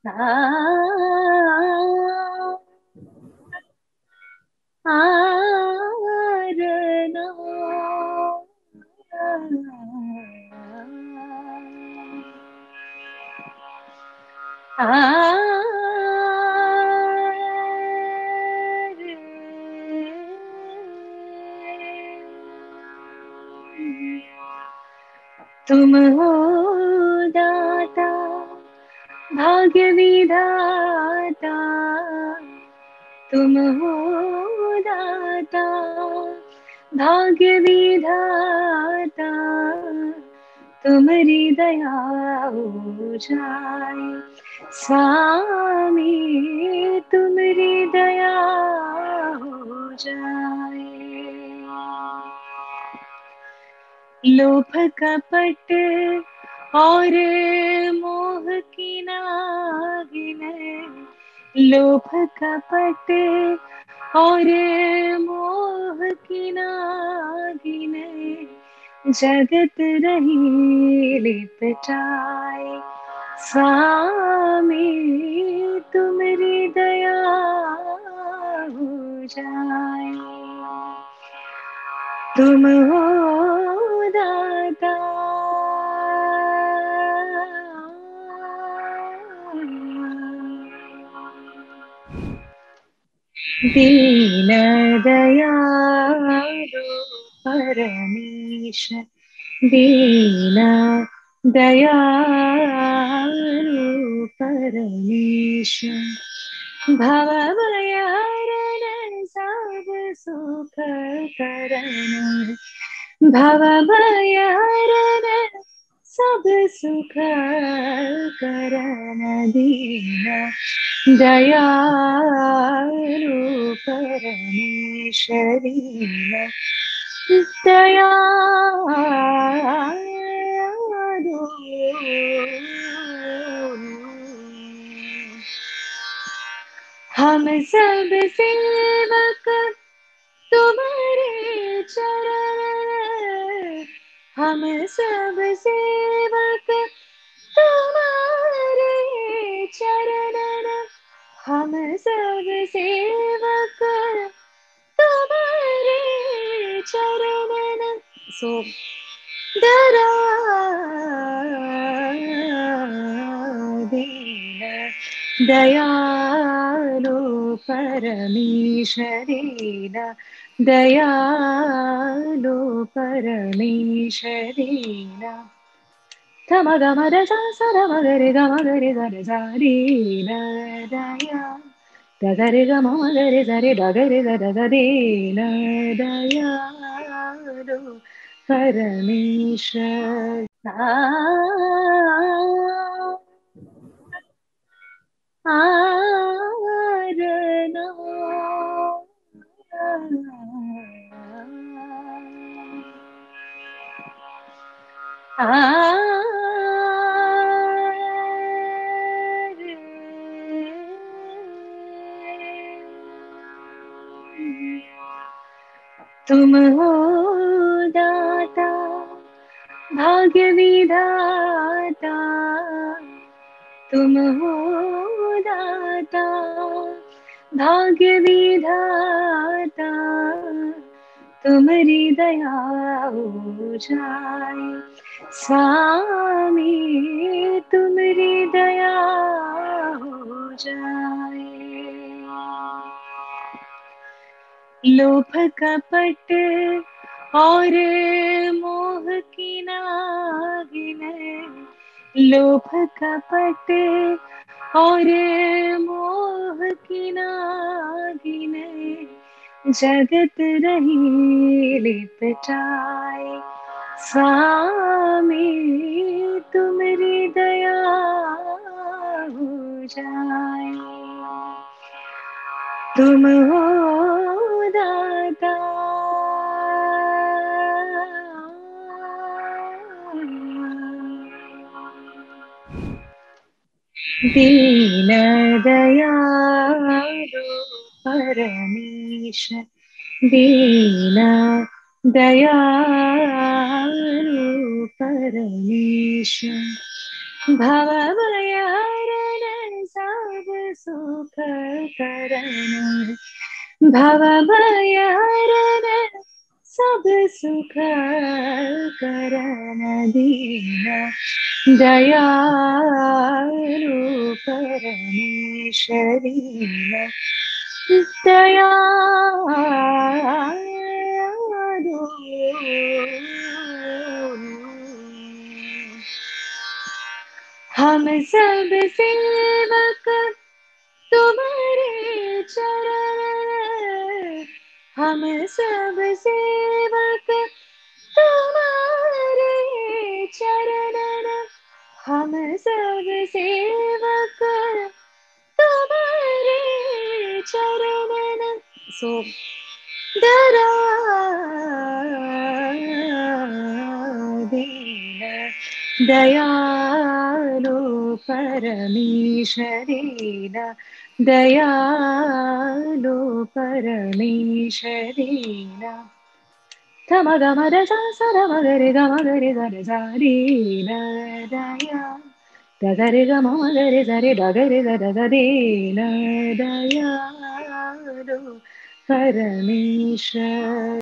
आ, आरना तुम हो दाता भाग्य विधाता, तुम हो दाता भाग्य विधाता, तुम्हारी दया हो जाए स्वामी, तुम्हारी दया हो जाए। लोभ कपट और मोह की नागिन, लोभ कपट और मोह की नागिन, जगत रही लिपटाए स्वामी, तुम्हारी दया हो जाए। तुम हो दाता दीन दयालु परमेश, दीन दयालु परमेश, भवभयहरण सब सुख करन, भवभयहरण सब सुख करन, दीन दयालु परमेश्वरी दयालु। हम सब सेवक तुम्हारे चरण, हम सब सेवक तुम्हारे चरण, हम सब सेवक तुम्हारे चरण। सो दरा दीन दयालु परमेश्वरीन, दयालु परमेश्वरीन। गम गम द सा द म ग रे ग म ग रे ग रे सा रे न दया, द ग रे ग म ग रे सा रे द ग रे ग द ग दे न दयालु परमेश्वर। आरना तुम हो दाता भाग्य विधाता, तुम हो दाता भाग्य विधाता, तुम्हारी दया हो जाए स्वामी, तुम्हारी दया हो जाए। लोभ कपट और मोह की नागिन, लोभ कपट और मोह की नागिन, जगत रही लिपटाए स्वामी, तुम्हारी दया हो जाए। तुम हो दाता दीन दयालु परमेश, दीन दयालु परमेश, भवभयहरण सुख करण भवभय हरण सब सुख करण दीन दयालु परमेश्वरीन दयालु हम सब सेवक तुम्हारे चरण हम सब सेवक तुम्हारे चरण हम सब सेवक तुम्हारे चरण सो दरा दीन दयालु परमेश्वरीन दयालु परमेश्वरीन Gama gama da sa sa da ma ga re ga ma ga re ga da sa re na da ya da ga re ga ma ma ga re sa re da ga re ga da sa re na da ya do Parameshwar